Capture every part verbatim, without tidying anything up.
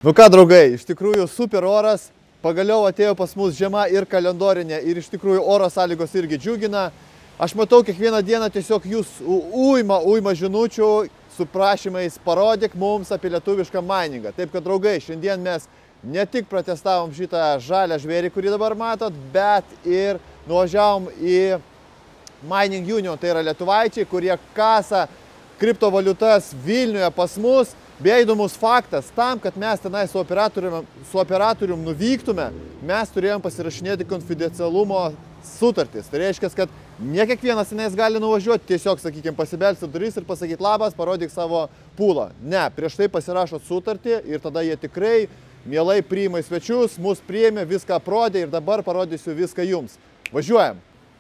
Nu ką, draugai, iš tikrųjų super oras, pagaliau atėjo pas mus žiema ir kalendorinė ir iš tikrųjų oro sąlygos irgi džiugina. Aš matau kiekvieną dieną tiesiog jūs uima, uima žinučių su prašymais parodyk mums apie lietuvišką miningą. Taip kad, draugai, šiandien mes ne tik pratestavom šitą žalią žvėrį, kurį dabar matot, bet ir nuvažiavom į Mining Union, tai yra lietuvaičiai, kurie kasa kriptovaliutas Vilniuje pas mus. Beje, įdomus faktas, tam, kad mes tenai su operatorium, su operatorium nuvyktume, mes turėjom pasirašinėti konfidencialumo sutartis. Tai reiškia, kad ne kiekvienas tenais gali nuvažiuoti, tiesiog, sakykime, pasibelsti duris ir pasakyti labas, parodyk savo pūlą. Ne, prieš tai pasirašot sutartį ir tada jie tikrai mielai priima į svečius, mus priėmė, viską aprodė ir dabar parodysiu viską jums. Važiuojam!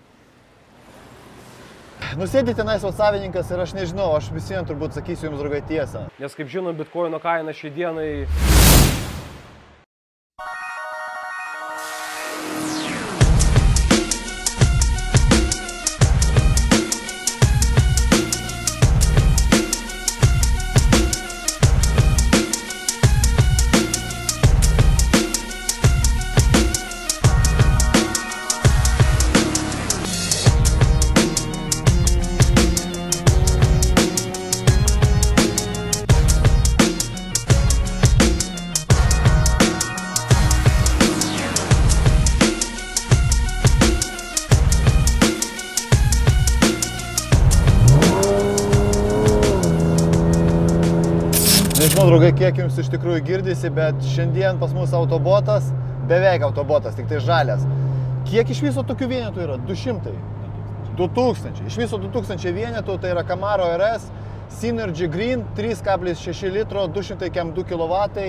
Nusėdė tenais o savininkas ir aš nežinau, aš visiems turbūt sakysiu jums, draugai, tiesą. Nes kaip žinom, bitkoino kaina šiai dienai... Nežinau, draugai, kiek jums iš tikrųjų girdisi, bet šiandien pas mus autobotas, beveik autobotas, tik tai žalias. Kiek iš viso tokių vienetų yra? du šimtai? du tūkstančiai. Iš viso du tūkstančiai vienetų, tai yra Camaro R S, Synergy Green, trys kablis šeši litro, du šimtai du kilovatai.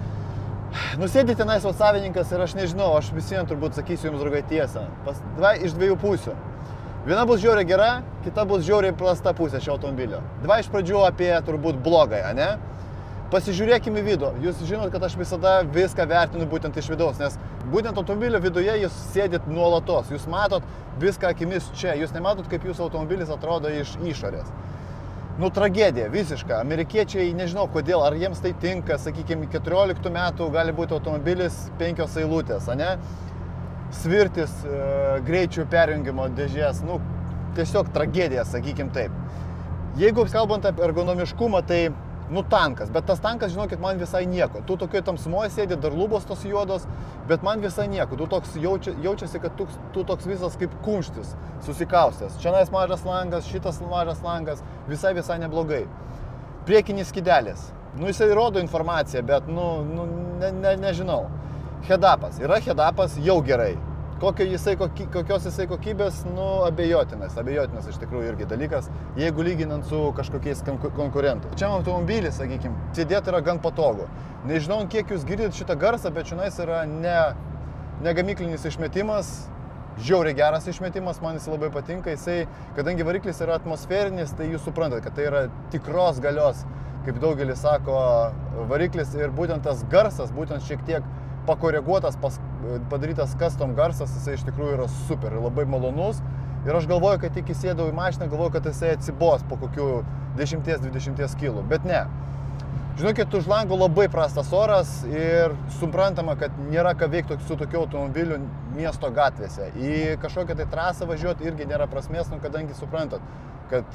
Nusėdė tenais o savininkas ir aš nežinau, aš visiems turbūt sakysiu jums, draugai, tiesą. Pas, dva iš dviejų pusių. Viena bus žiauriai gera, kita bus žiauriai prasta pusė šio automobilio. Dva iš pradžių apie turbūt blogai, ane? Pasižiūrėkime į vidų. Jūs žinot, kad aš visada viską vertinu būtent iš vidaus, nes būtent automobilio viduje jūs sėdit nuolatos. Jūs matot viską akimis čia. Jūs nematot, kaip jūsų automobilis atrodo iš išorės. Nu, tragedija, visiška. Amerikiečiai, nežinau kodėl, ar jiems tai tinka, sakykime, keturioliktų metų gali būti automobilis penkios eilutės, ane? Svirtis, e, greičių perjungimo dėžės, nu, tiesiog tragedija, sakykime taip. Jeigu kalbant apie ergonomiškumą, tai nu, tankas, bet tas tankas, žinokit, man visai nieko. Tu tokioj tamsumoje sėdi, dar lubos tos juodos, bet man visai nieko. Tu toks jaučia, jaučiasi, kad tu, tu toks visas kaip kumštis, susikaustęs. Čianais mažas langas, šitas mažas langas, visai visai neblogai. Priekinis skydelis. Nu, jisai rodo informaciją, bet, nu, nu ne, ne, nežinau. Hedapas. Yra hedapas, jau gerai. Kokio jisai, koky, kokios jisai kokybės, nu, abejotinas. Abejotinas iš tikrųjų irgi dalykas, jeigu lyginant su kažkokiais konkurentais. Čia automobilis, sakykime, sėdėti yra gan patogu. Nežinau, kiek jūs girdit šitą garsą, bet čionais yra ne, ne gamyklinis išmetimas, žiauriai geras išmetimas, man jis labai patinka. Jisai, kadangi variklis yra atmosferinis, tai jūs suprantat, kad tai yra tikros galios, kaip daugelis sako, variklis ir būtent tas garsas, būtent šiek tiek pakoreguotas, pas, padarytas custom garsas, jisai iš tikrųjų yra super, labai malonus. Ir aš galvoju, kad tik įsėdau į mašiną, galvoju, kad jisai atsibos po kokių dešimties dvidešimties kilų, bet ne. Žinokit, už lango labai prastas oras ir suprantama, kad nėra ką veikti su tokiu automobiliu miesto gatvėse. Į kažkokią tai trasą važiuoti irgi nėra prasmės, nu, kadangi suprantat, kad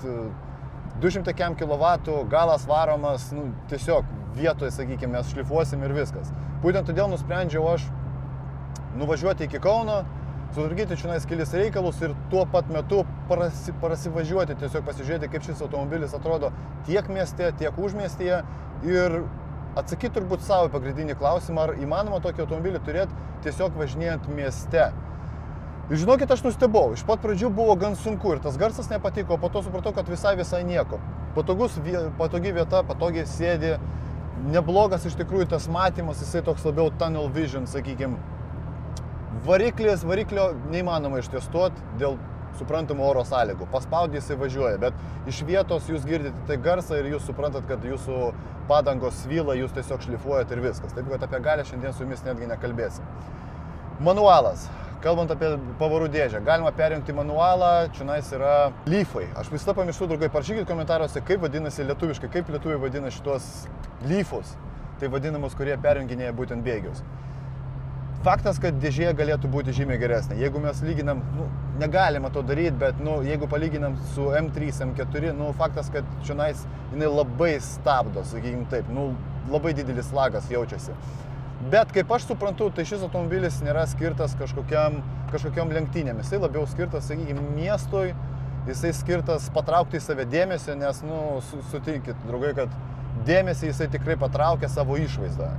du šimtai kilovatų galas varomas, nu, tiesiog vietoje, sakykime, mes šlifuosim ir viskas. Būtent todėl nusprendžiau aš nuvažiuoti iki Kauno, sutvarkyti čionais kelis reikalus ir tuo pat metu prasi, prasivažiuoti, tiesiog pasižiūrėti, kaip šis automobilis atrodo tiek mieste, tiek užmiestyje ir atsakyti turbūt savo pagrindinį klausimą, ar įmanoma tokį automobilį turėti tiesiog važinėjant mieste. Ir žinokit, aš nustebau, iš pat pradžių buvo gan sunku ir tas garsas nepatiko, o po to supratau, kad visai visai nieko. Patogus, patogi vieta, patogiai sėdi, neblogas iš tikrųjų tas matymas, jisai toks labiau tunnel vision, sakykime. Variklis, variklio neįmanoma ištestuoti dėl suprantamų oro sąlygų. Paspaudį jisai važiuoja, bet iš vietos jūs girdite tai garsą ir jūs suprantat, kad jūsų padangos svyla, jūs tiesiog šlifuojat ir viskas. Taip, kad apie galią šiandien su jumis netgi nekalbėsim. Manualas. Kalbant apie pavarų dėžę, galima perjungti manualą, čionais yra lyfai. Aš visada pamirštu, draugai, parašykit komentaruose, kaip vadinasi lietuviškai, kaip lietuviai vadina šitos lyfus. tai vadinamus, kurie perjunginėja būtent bėgius. Faktas, kad dėžė galėtų būti žymiai geresnė. Jeigu mes lyginam, nu, negalima to daryti, bet nu, jeigu palyginam su M trys, M keturi, nu, faktas, kad čionais jinai labai stabdo, sakykim taip, nu, labai didelis lagas jaučiasi. Bet kaip aš suprantu, tai šis automobilis nėra skirtas kažkokiam, kažkokiam lenktynėm. Jisai labiau skirtas, sakykim, miestui, jisai skirtas patraukti į save dėmesį, nes, nu, sutinkit, draugai, kad dėmesį jisai tikrai patraukia savo išvaizdą.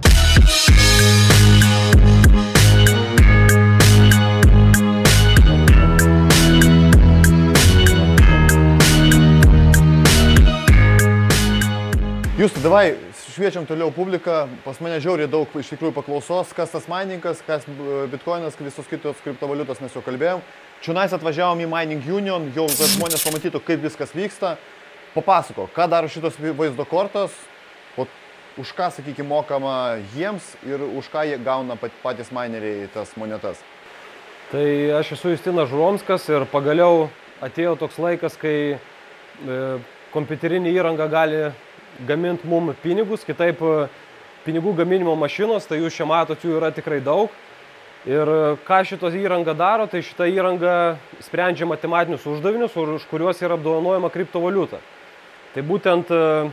Jūs, davai, šviečiam toliau publiką, pas mane žiauriai daug iš tikrųjų paklausos, kas tas miningas, kas bitcoinas, visos kitos kriptovaliutos mes jau kalbėjom. Čionais atvažiavom į Mining Union, jau kad žmonės pamatytų, kaip viskas vyksta. Papasako, ką daro šitos vaizdo kortos, o už ką, sakykime, mokama jiems ir už ką jie gauna patys mineriai tas monetas. Tai aš esu Justinas Žuromskas ir pagaliau atėjo toks laikas, kai e, kompiuterinė įranga gali gaminti mum pinigus, kitaip pinigų gaminimo mašinos, tai jūs čia matot, jų yra tikrai daug. Ir ką šitos įranga daro, tai šita įranga sprendžia matematinius uždavinius, už kuriuos yra apdovanojama kriptovaliuta. Tai būtent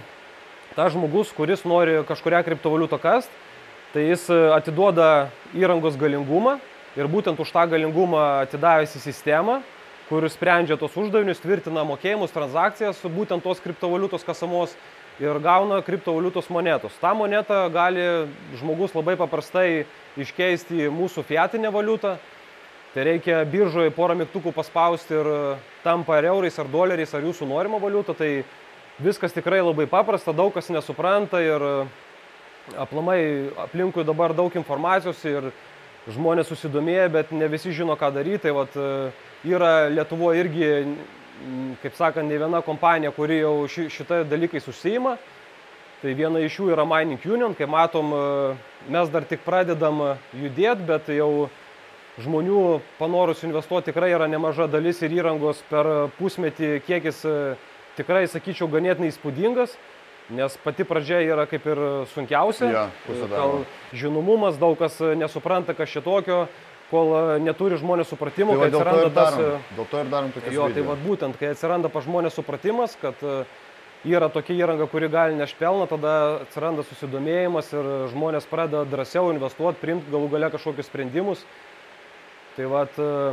tas žmogus, kuris nori kažkurią kriptovaliutą kast, tai jis atiduoda įrangos galingumą ir būtent už tą galingumą atidavęs į sistemą, kur sprendžia tos uždavinius, tvirtina mokėjimus, transakcijas, būtent tos kriptovaliutos kasamos ir gauna kriptovaliutos monetos. Ta moneta gali žmogus labai paprastai iškeisti į mūsų fiatinę valiutą. Tai reikia biržoje porą mygtukų paspausti ir tampa ar eurais, ar doleriais, ar jūsų norima valiuta. Tai viskas tikrai labai paprasta, daug kas nesupranta ir aplamai aplinkui dabar daug informacijos ir žmonės susidomėję, bet ne visi žino, ką daryti. Tai vat, yra Lietuvoje irgi, kaip sakant, ne viena kompanija, kuri jau ši, šitai dalykais užsiima. Tai viena iš jų yra Mining Union. Kaip matom, mes dar tik pradedam judėti, bet jau žmonių panorus investuoti tikrai yra nemaža dalis ir įrangos per pusmetį kiekis tikrai, sakyčiau, ganėtinai įspūdingas, nes pati pradžia yra kaip ir sunkiausia. Ja, Kal žinomumas, daug kas nesupranta, kas čia tokio, kol neturi žmonės supratimo, tai kai atsiranda tas... Dėl to ir darom tokias jo, tai vat būtent, kai atsiranda pa žmonės supratimas, kad yra tokia įranga, kuri gali nešt pelną, tada atsiranda susidomėjimas ir žmonės pradeda drąsiau investuoti, priimti galų gale kažkokius sprendimus. Tai vat...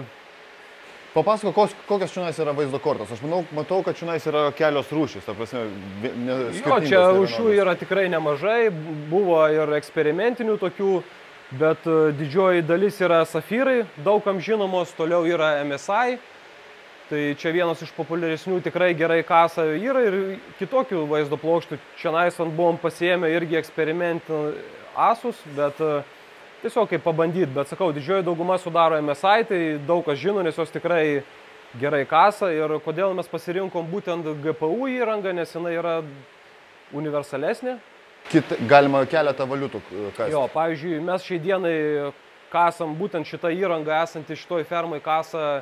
Papasako, kokios čionais yra vaizdo kortos. Aš manau, matau, kad čionais yra kelios rūšys, ta prasme, skirtingos. Jo, čia rūšių yra tikrai nemažai, buvo ir eksperimentinių tokių, bet didžioji dalis yra safyrai, daugam žinomos, toliau yra M S I, tai čia vienas iš populiaresnių tikrai gerai kasa yra ir kitokių vaizdo plokštų. Čionais buvom pasiėmę irgi eksperimentinį Asus, bet tiesiog kaip pabandyti, bet sakau, didžioji dauguma sudaro M S I, tai daug kas žino, nes jos tikrai gerai kasa ir kodėl mes pasirinkom būtent G P U įrangą, nes jinai yra universalesnė. Kit, galima keletą valiutų kasti. Jo, pavyzdžiui, mes šiai dienai kasam būtent šitą įrangą esantį šitoj fermai kasa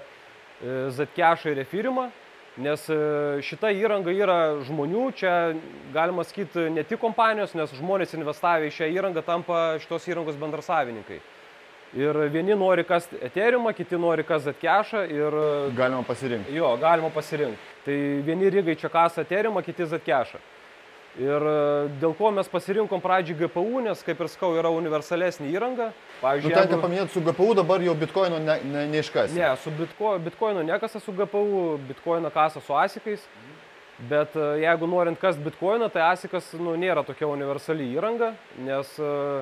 Zcash ir Ethereumą, nes šita įranga yra žmonių, čia galima sakyti ne tik kompanijos, nes žmonės investavę į šią įrangą tampa šitos įrangos bendrasavininkai. Ir vieni nori kasti Ethereumą, kiti nori kasti Zcashą ir... Galima pasirinkti. Jo, galima pasirinkti. Tai vieni rigai čia kasa Ethereumą, kiti Zcashą. Ir dėl ko mes pasirinkom pradžiai G P U, nes, kaip ir sakau, yra universalesnė įranga. Pavyzdžiui, nu, tenka jeigu... paminėti, su G P U dabar jau bitkoino ne, ne, neiškasi. Ne, su bitko, bitkoino nekasa su G P U, bitkoino kasa su asikais. Bet jeigu norint kasti bitkoiną, tai asikas nu, nėra tokia universali įranga, nes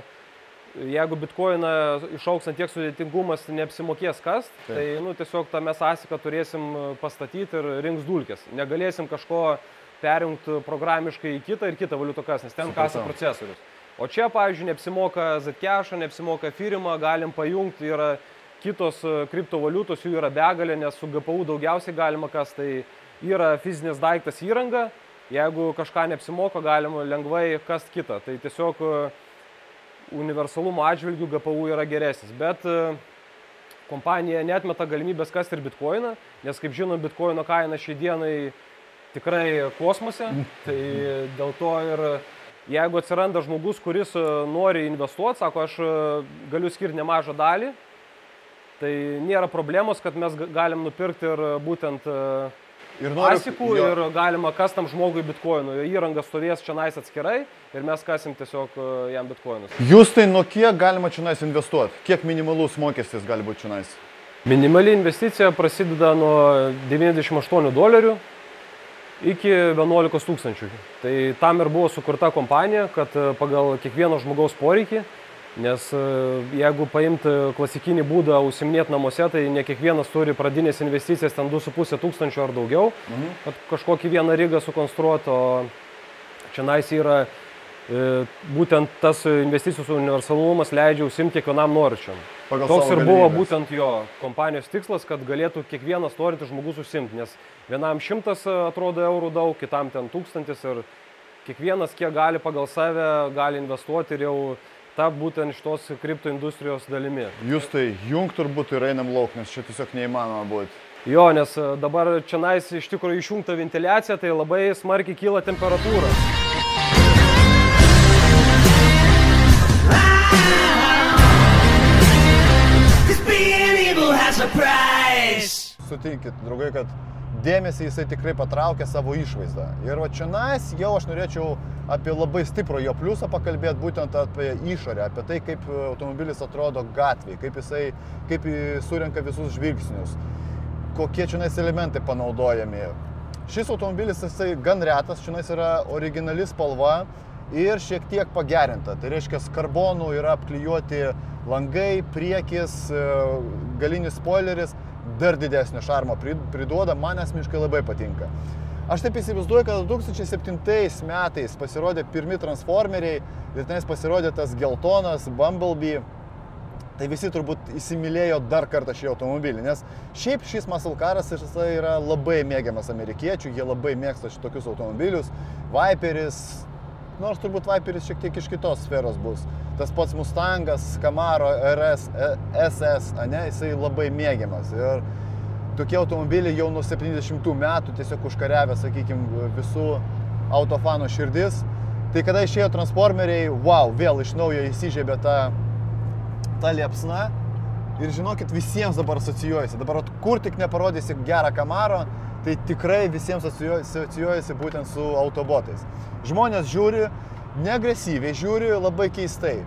jeigu bitkoiną išauks ant tiek sudėtingumas neapsimokės kast, Taip. tai nu, tiesiog tą mes asiką turėsim pastatyti ir rinks dulkės. Negalėsim kažko perjungti programiškai į kitą ir kitą valiutą kas, nes ten kasa procesorius. O čia, pavyzdžiui, neapsimoka Zcashą, neapsimoka Ethereumą, galim pajungti, yra kitos kriptovaliutos, jų yra begalė, nes su G P U daugiausiai galima kas, tai yra fizinis daiktas įranga, jeigu kažką neapsimoka, galima lengvai kast kitą. Tai tiesiog universalumo atžvilgių G P U yra geresnis, bet kompanija neatmeta galimybės kasti ir bitkoiną, nes, kaip žinom, bitkoino kaina šiai dienai tikrai kosmose, tai dėl to ir jeigu atsiranda žmogus, kuris nori investuoti, sako, aš galiu skirti nemažą dalį, tai nėra problemos, kad mes galim nupirkti ir būtent ir asikų ir galima kas tam žmogui bitkoinų. Jo įranga stovės čia nais atskirai ir mes kasim tiesiog jam bitkoinus. Jūs tai nuo kiek galima čia nais investuoti? Kiek minimalus mokestis gali būti čia nais? Minimali investicija prasideda nuo devyniasdešimt aštuonių dolerių iki vienuolikos tūkstančių. Tai tam ir buvo sukurta kompanija, kad pagal kiekvieno žmogaus poreikį, nes jeigu paimti klasikinį būdą užsiiminėti namuose, tai ne kiekvienas turi pradinės investicijas ten du su puse tūkstančio ar daugiau, mhm. kad kažkokį vieną rygą sukonstruoti, o čia nais yra e, būtent tas investicijos universalumas leidžia užsiimti kiekvienam norinčiam. Toks ir buvo būtent jo kompanijos tikslas, kad galėtų kiekvienas norintis žmogus užsiimti, nes vienam šimtas atrodo eurų daug, kitam ten tūkstantis ir kiekvienas kiek gali pagal save gali investuoti ir jau tap būtent iš tos kripto industrijos dalimi. Jūs tai jung turbūt ir einam lauk, nes čia tiesiog neįmanoma būti. Jo, nes dabar čia nais iš tikrųjų išjungta ventiliacija, tai labai smarkiai kyla temperatūra. Sutinkit, draugai, kad dėmesį jisai tikrai patraukia savo išvaizdą. Ir va čia nais jau aš norėčiau apie labai stiprų jo pliusą pakalbėti, būtent apie išorę, apie tai, kaip automobilis atrodo gatvėje, kaip jisai kaip surenka visus žvilgsnius, kokie čia nais elementai panaudojami. Šis automobilis jisai gan retas, čia nais yra originali spalva ir šiek tiek pagerinta. Tai reiškia, karbonų yra apklijuoti langai, priekis, galinis spoileris, dar didesnio šarmo priduoda, man asmeniškai labai patinka. Aš taip įsivaizduoju, kad du tūkstančiai septintais metais pasirodė pirmi transformeriai ir tenais pasirodė tas geltonas Bumblebee. Tai visi turbūt įsimylėjo dar kartą šį automobilį, nes šiaip šis muscle caras yra labai mėgiamas amerikiečių, jie labai mėgsta šitokius automobilius. Viperis, nors turbūt Viperis šiek tiek iš kitos sferos bus. Tas pats Mustangas, Camaro R S, S S, ane, jisai labai mėgiamas. Ir tokie automobiliai jau nuo septyniasdešimtų metų tiesiog užkariavę, sakykime, visų autofanų širdis. Tai kada išėjo transformeriai, wow, vėl iš naujo įsižiebė ta, ta liepsna. Ir žinokit, visiems dabar asocijuojasi. Dabar kur tik neparodysi gerą Camaro, tai tikrai visiems asocijuojasi būtent su autobotais. Žmonės žiūri, neagresyviai žiūri, labai keistai.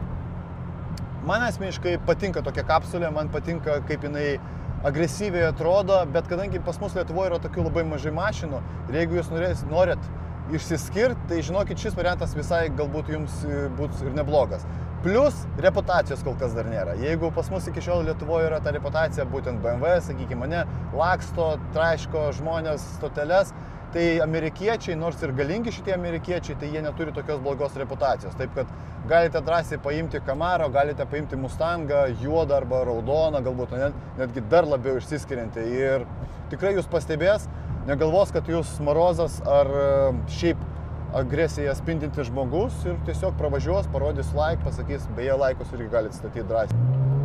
Man asmeniškai patinka tokia kapsulė, man patinka, kaip jinai agresyviai atrodo, bet kadangi pas mus Lietuvoje yra tokių labai mažai mašinų ir jeigu jūs norėsit, norit išsiskirti, tai žinokit, šis variantas visai galbūt jums bus ir neblogas. Plus, reputacijos kol kas dar nėra. Jeigu pas mus iki šiol Lietuvoje yra ta reputacija, būtent B M W, sakykime, mane laksto, traiško žmonės stoteles, tai amerikiečiai, nors ir galingi šitie amerikiečiai, tai jie neturi tokios blogos reputacijos. Taip kad galite drąsiai paimti Camaro, galite paimti Mustangą, juodą arba raudoną, galbūt net, netgi dar labiau išsiskiriantį. Ir tikrai jūs pastebės, negalvos, kad jūs marozas ar šiaip agresiją spindintis žmogus ir tiesiog pravažiuos, parodys like, pasakys, beje, laikus irgi galite statyti drąsiai.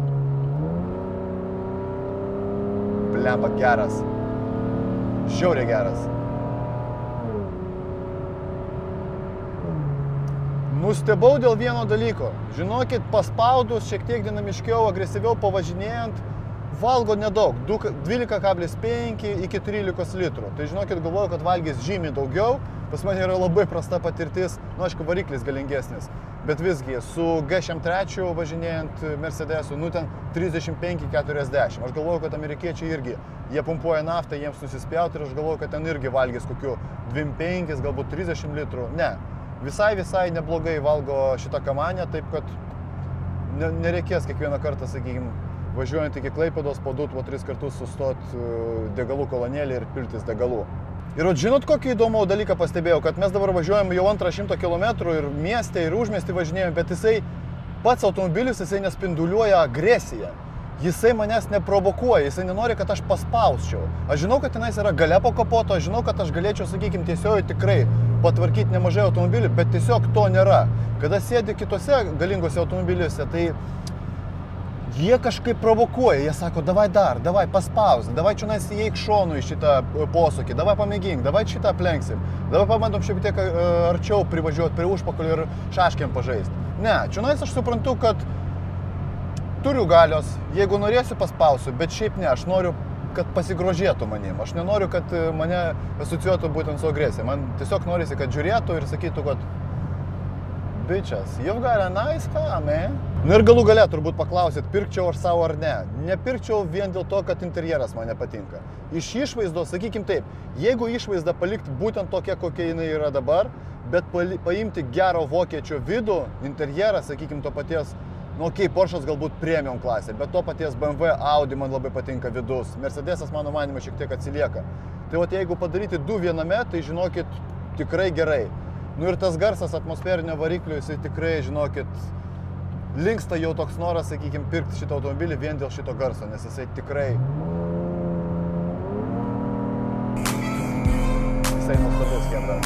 Blemba, geras. Žiauriai geras. Nustebau dėl vieno dalyko. Žinokit, paspaudus, šiek tiek dinamiškiau, agresyviau pavažinėjant, valgo nedaug, dvylika kablis penki iki trylikos litrų. Tai žinokit, galvoju, kad valgys žymiai daugiau. Pas mane yra labai prasta patirtis, nu aišku, variklis galingesnis. Bet visgi, su G šimtas tri važinėjant Mercedesu, nu ten trisdešimt penki keturiasdešimt. Aš galvoju, kad amerikiečiai irgi, jie pumpuoja naftą, jiems nusispjauti ir aš galvoju, kad ten irgi valgys kokiu dvidešimt penki, galbūt trisdešimt litrų. Ne, visai, visai neblogai valgo šitą kamanę, taip kad nereikės kiekvieną kartą, sakykime, važiuojant iki Klaipėdos, po du, po tris kartus sustot degalų kolonėlį ir piltis degalų. Ir žinot, kokį įdomų dalyką pastebėjau, kad mes dabar važiuojam jau antrą šimtą kilometrų ir mieste, ir užmiestį važinėjom, bet jisai, pats automobilis, jisai nespinduliuoja agresiją. Jisai manęs neprovokuoja, jisai nenori, kad aš paspausčiau. Aš žinau, kad tenais yra galia po kapoto, aš žinau, kad aš galėčiau, sakykime, tiesiog tikrai patvarkyti nemažai automobilių, bet tiesiog to nėra. Kada sėdi kitose galingose automobiliuose, tai jie kažkaip provokuoja, jie sako, davai dar, davai paspaus, davai čia nais įeik šonu į šitą posūkį, davai pamėgink, davai šitą aplenksim, davai pabandom šiek tiek arčiau privažiuoti prie užpakalio ir šaškiam pažaisti. Ne, čia nais aš suprantu, kad turiu galios, jeigu norėsiu paspausiu, bet šiaip ne, aš noriu, kad pasigrožėtų manim, aš nenoriu, kad mane asociuotų būtent su agresija, man tiesiog norisi, kad žiūrėtų ir sakytų, kad bičias, you've got a nice car, man. Nu ir galų gale turbūt paklausit, pirkčiau aš savo ar ne. Nepirkčiau vien dėl to, kad interjeras man nepatinka. Iš išvaizdos, sakykim taip, jeigu išvaizdą palikti būtent tokia, kokia jinai yra dabar, bet paimti gero vokiečio vidų, interjerą, sakykim, to paties, nu, okei, okay, Porsche'as galbūt premium klasė, bet to paties B M W, Audi man labai patinka vidus. Mercedesas, mano manimo, šiek tiek atsilieka. Tai vat, jeigu padaryti du viename, tai žinokit, tikrai gerai. Nu ir tas garsas atmosferinio variklio, jisai tikrai, žinokit, linksta jau toks noras, sakykim, pirkti šitą automobilį vien dėl šito garso, nes jisai tikrai... Jisai nuostabus, Hebra.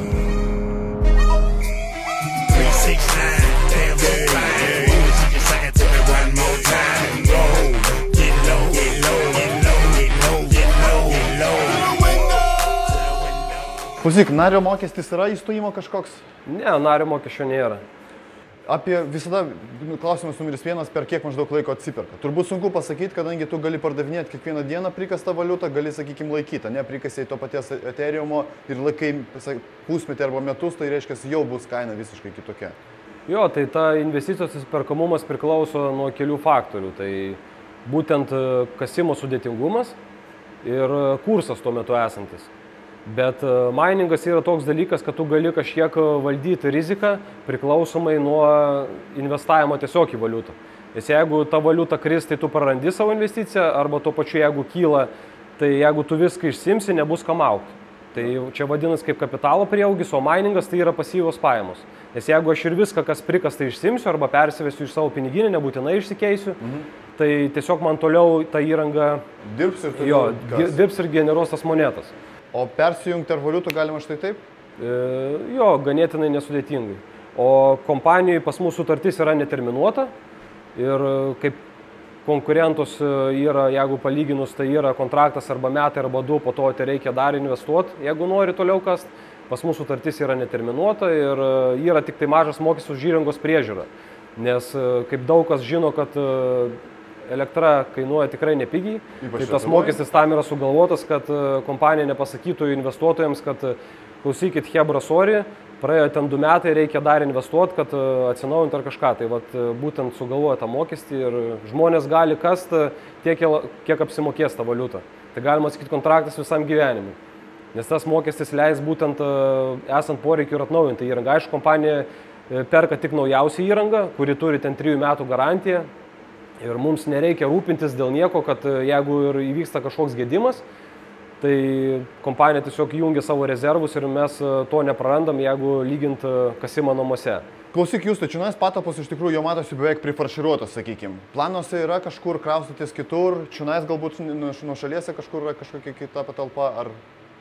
Klausyk, nario mokestis yra įstojimo kažkoks? Ne, nario mokesčio nėra. Apie visada klausimas numeris vienas, per kiek maždaug laiko atsiperka. Turbūt sunku pasakyti, kadangi tu gali pardavinėti kiekvieną dieną prikastą valiutą, gali, sakykim, laikyti, ne, prikasiai to paties Ethereumo ir laikai pusmetį arba metus, tai reiškia, jau bus kaina visiškai kitokia. Jo, tai ta investicijos atsiperkamumas priklauso nuo kelių faktorių. Tai būtent kasimo sudėtingumas ir kursas tuo metu esantis. Bet miningas yra toks dalykas, kad tu gali kažkiek valdyti riziką priklausomai nuo investavimo tiesiog į valiutą. Nes jeigu ta valiuta kris, tai tu prarandi savo investiciją, arba tuo pačiu jeigu kyla, tai jeigu tu viską išsimsi, nebus kam augti. Tai čia vadinasi kaip kapitalo prieaugis, o miningas tai yra pasyvios pajamos. Nes jeigu aš ir viską, kas prikasta, išsimsiu arba persivesiu iš savo piniginę, nebūtinai išsikeisiu, mhm. tai tiesiog man toliau ta įranga dirbs ir, jo, dirbs ir generuos tas monetas. O persijungti ar valiutų galima štai taip? E, jo, ganėtinai nesudėtingai. O kompanijoje pas mūsų sutartis yra neterminuota ir kaip konkurentus yra, jeigu palyginus, tai yra kontraktas arba metai arba du, po to tai reikia dar investuoti, jeigu nori toliau kast. Pas mūsų sutartis yra neterminuota ir yra tik tai mažas mokestis už įrangos priežiūrą. Nes kaip daug kas žino, kad elektra kainuoja tikrai nepigiai, tai tas mokestis tam yra sugalvotas, kad kompanija nepasakytų investuotojams, kad klausykit, Hebra, sorry, praėjo ten du metai, reikia dar investuoti, kad atsinaujinti ar kažką. Tai vat, būtent sugalvoja tą mokestį ir žmonės gali kasti tiek, kiek apsimokės tą valiutą. Tai galima sakyti kontraktas visam gyvenimui. Nes tas mokestis leis būtent esant poreikiu ir atnaujinti įrangą. Aišku, kompanija perka tik naujausią įrangą, kuri turi ten trijų metų garantiją. Ir mums nereikia rūpintis dėl nieko, kad jeigu ir įvyksta kažkoks gedimas, tai kompanija tiesiog jungia savo rezervus ir mes to neprarandam, jeigu lygint kasimą namuose. Klausyk, jūs, tai čionais patalpos iš tikrųjų jau matosi beveik prifarširuotos, sakykim. Planuose yra kažkur kraustytis kitur, čionais galbūt nuo šaliese kažkur yra kažkokia kita patalpa, ar...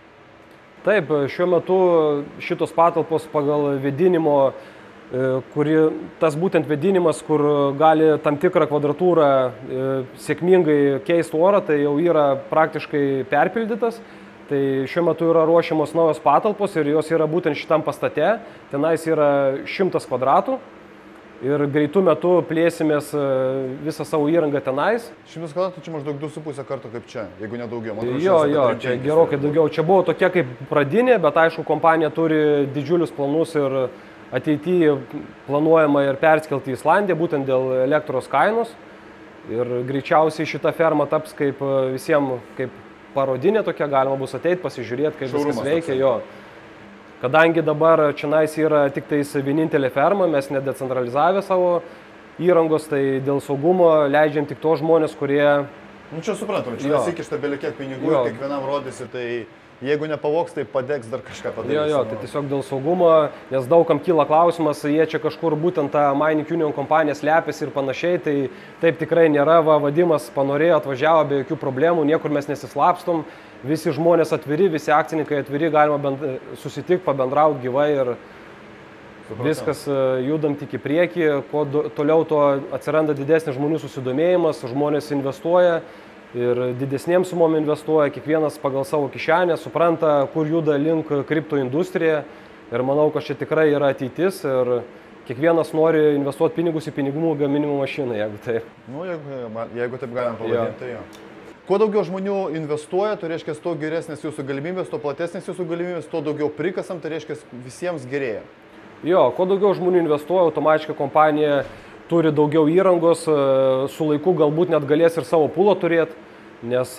Taip, šiuo metu šitos patalpos pagal vėdinimo, kuri, tas būtent vėdinimas, kur gali tam tikrą kvadratūrą sėkmingai keisti orą, tai jau yra praktiškai perpildytas. Tai šiuo metu yra ruošiamos naujos patalpos ir jos yra būtent šitam pastate. Tenais yra šimtas kvadratų ir greitų metu plėsimės visą savo įrangą tenais. Šimtas kvadratų čia maždaug du su pusė karto kaip čia, jeigu nedaugiau. Man jo, jo, čia gerokai daugiau. Čia buvo tokia kaip pradinė, bet aišku, kompanija turi didžiulius planus ir ateityje planuojama ir perskelti į Islandiją, būtent dėl elektros kainos. Ir greičiausiai šita ferma taps kaip visiems kaip parodinė tokia, galima bus ateiti, pasižiūrėti, kaip viskas veikia. Jo. Kadangi dabar čionais yra tik tais vienintelė ferma, mes nedecentralizavę savo įrangos, tai dėl saugumo leidžiam tik tos žmonės, kurie... Nu čia suprantam, čia nesikišta belie kiek pinigų ir kiekvienam rodysi, tai... Jeigu nepavoks, tai padegs dar kažką padarys. Jo, jo, tai tiesiog dėl saugumo, nes daugam kyla klausimas, jie čia kažkur būtent tą Mining Union kompaniją slepiasi ir panašiai, tai taip tikrai nėra, va, Vadimas panorėjo, atvažiavo be jokių problemų, niekur mes nesislapstom, visi žmonės atviri, visi akcininkai atviri, galima bend, susitikti, pabendrauti gyvai ir Supratau. Viskas judam tik į priekį, kuo toliau to atsiranda didesnis žmonių susidomėjimas, žmonės investuoja ir didesniems sumom investuoja, kiekvienas pagal savo kišenę supranta, kur juda link kripto industrija ir manau, kad čia tikrai yra ateitis ir kiekvienas nori investuoti pinigus į pinigų gaminimo mašiną, jeigu taip. Nu, jeigu, jeigu taip galim pavadinti, tai jo. Kuo daugiau žmonių investuoja, tai reiškia, to geresnės jūsų galimybės, to platesnės jūsų galimybės, to daugiau prikasam, tai reiškia, visiems gerėja. Jo, kuo daugiau žmonių investuoja, automatiškai kompanija turi daugiau įrangos, su laiku galbūt net galės ir savo pulą turėti, nes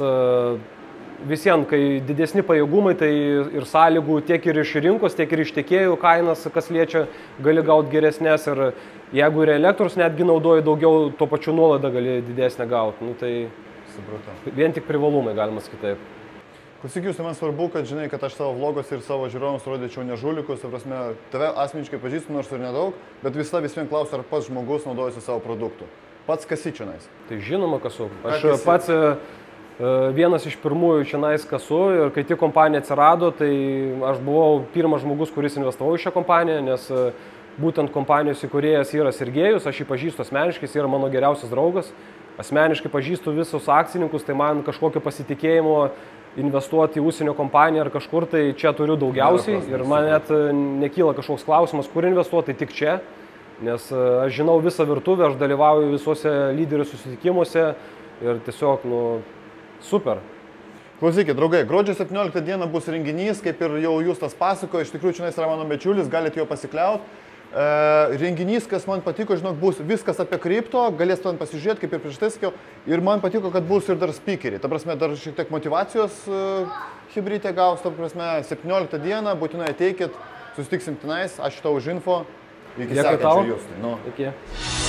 visiems, kai didesni pajėgumai, tai ir sąlygų tiek ir iš rinkos, tiek ir iš tiekėjų kainas, kas liečia, gali gauti geresnės ir jeigu ir elektros netgi naudoji daugiau, tuo pačiu nuolaidą gali didesnę gauti. Nu, tai Supratau. Vien tik privalumai, galima sakyti taip. Klausyk, jūs, tai man svarbu, kad žinai, kad aš savo vlogus ir savo žiūrovams rodyčiau ne žulikus, tai prasme, tave asmeniškai pažįstu, nors ir nedaug, bet visada vis vien klausiu, ar pats žmogus naudojasi savo produktų. Pats kasi čionais. Tai žinoma, kasu. Aš Ką kasi? pats e, vienas iš pirmųjų čionais kasu ir kai tik kompanija atsirado, tai aš buvau pirmas žmogus, kuris investavo į šią kompaniją, nes e, būtent kompanijos įkūrėjas yra Sergejus, aš jį pažįstu asmeniškai, jis yra mano geriausias draugas. Asmeniškai pažįstu visus akcininkus, tai man kažkokio pasitikėjimo investuoti į užsienio kompaniją ar kažkur, tai čia turiu daugiausiai ir man net nekyla kažkoks klausimas, kur investuoti, tai tik čia, nes aš žinau visą virtuvę, aš dalyvauju visuose lyderių susitikimuose ir tiesiog, nu, super. Klausykit, draugai, gruodžio septynioliktą dieną bus renginys, kaip ir jau jūs tas pasakojo, iš tikrųjų čia yra mano bičiulis, galite jo pasikliauti. E, renginys, kas man patiko, žinok, bus viskas apie kripto, galės ten pasižiūrėti, kaip ir prieš tai sakiau, ir man patiko, kad bus ir dar speakeriai, ta prasme, dar šiek tiek motivacijos e, hibridė gaus, ta prasme, septynioliktą dieną, būtinai ateikit, susitiksim tenais, ačiū tau už info, iki sekančio jūsų. Nu. Iki.